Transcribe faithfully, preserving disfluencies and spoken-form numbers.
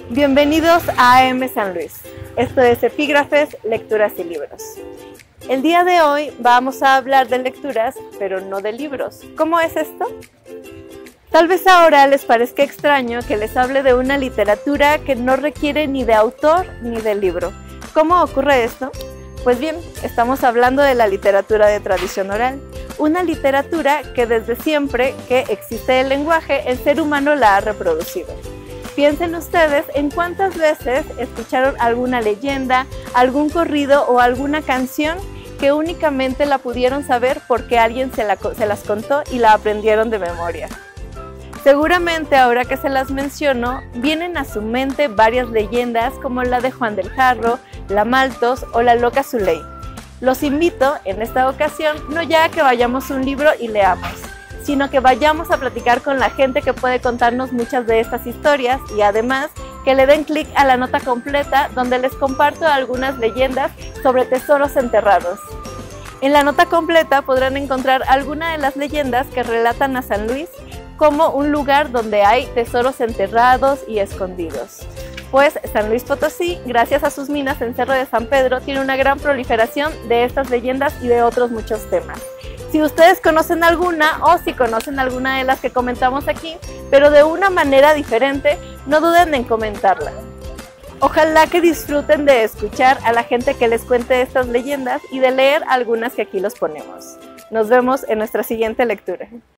Bienvenidos a A M San Luis. Esto es Epígrafes, Lecturas y Libros. El día de hoy vamos a hablar de lecturas, pero no de libros. ¿Cómo es esto? Tal vez ahora les parezca extraño que les hable de una literatura que no requiere ni de autor ni de libro. ¿Cómo ocurre esto? Pues bien, estamos hablando de la literatura de tradición oral, una literatura que desde siempre que existe el lenguaje, el ser humano la ha reproducido. Piensen ustedes en cuántas veces escucharon alguna leyenda, algún corrido o alguna canción que únicamente la pudieron saber porque alguien se, la, se las contó y la aprendieron de memoria. Seguramente ahora que se las menciono, vienen a su mente varias leyendas como la de Juan del Jarro, la Maltos o la Loca Zuley. Los invito en esta ocasión no ya a que vayamos a un libro y leamos, sino que vayamos a platicar con la gente que puede contarnos muchas de estas historias y además que le den clic a la nota completa donde les comparto algunas leyendas sobre tesoros enterrados. En la nota completa podrán encontrar algunas de las leyendas que relatan a San Luis como un lugar donde hay tesoros enterrados y escondidos. Pues San Luis Potosí, gracias a sus minas en Cerro de San Pedro, tiene una gran proliferación de estas leyendas y de otros muchos temas. Si ustedes conocen alguna o si conocen alguna de las que comentamos aquí, pero de una manera diferente, no duden en comentarla. Ojalá que disfruten de escuchar a la gente que les cuente estas leyendas y de leer algunas que aquí los ponemos. Nos vemos en nuestra siguiente lectura.